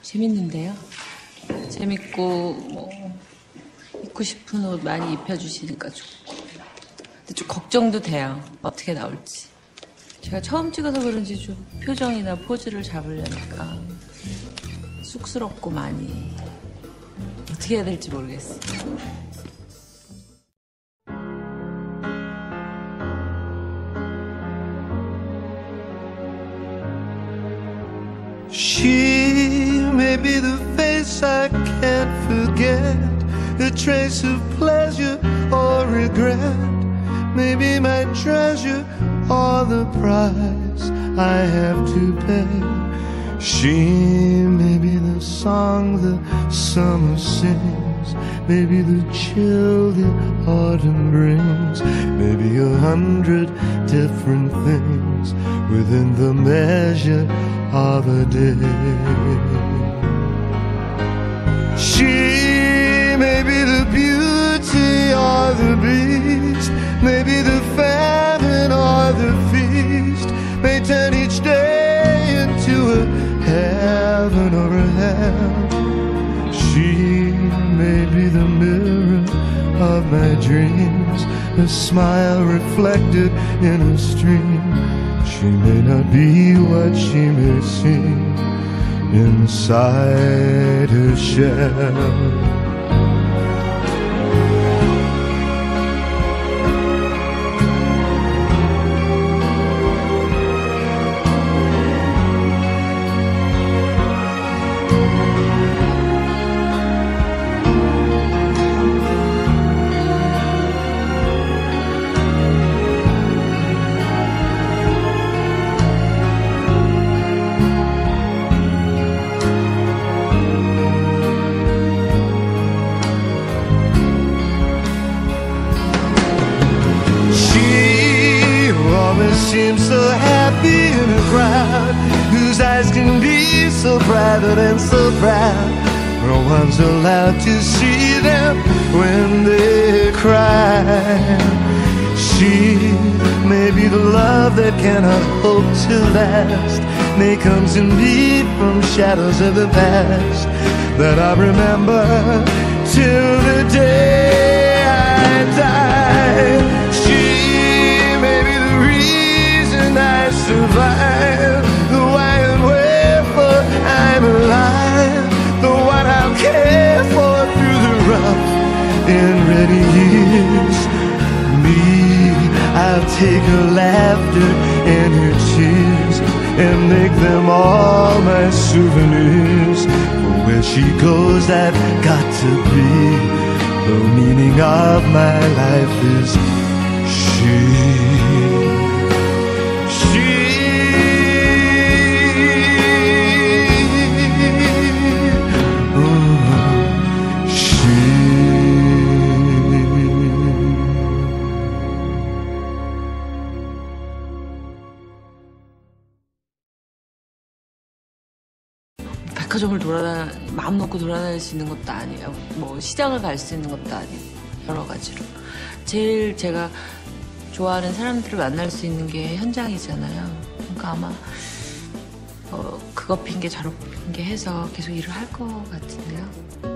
재밌는데요. 재밌고 뭐 입고 싶은 옷 많이 입혀주시니까 좋고. 근데 좀 걱정도 돼요. 어떻게 나올지. 제가 처음 찍어서 그런지 좀 표정이나 포즈를 잡으려니까 쑥스럽고 많이 어떻게 해야 될지 모르겠어요. She may be the face I can't forget, a trace of pleasure or regret, maybe my treasure or the price I have to pay. She may be the song the summer sings, maybe the chill the autumn brings, maybe 100 different things within the measure of a day. She may be the beauty or the beast, maybe the famine or the feast, may turn each day into a heaven or a hell. She may be the mirror of my dreams, a smile reflected in a stream. She may not be what she may seem inside her shell. Seems so happy in a crowd whose eyes can be so private and so proud. No one's allowed to see them when they cry. She may be the love that cannot hope to last, may come to me from shadows of the past that I remember till the day I die. I survive, the why and wherefore I'm alive, the one I'll care for through the rough and ready years. Me, I'll take her laughter and her tears and make them all my souvenirs. For where she goes I've got to be, the meaning of my life is she. 백화점을 마음 놓고 돌아다닐 수 있는 것도 아니에요. 뭐 시장을 갈 수 있는 것도 아니고 여러 가지로. 제일 제가 좋아하는 사람들을 만날 수 있는 게 현장이잖아요. 그러니까 아마 그거 핑계 저거 핑계 해서 계속 일을 할 것 같은데요.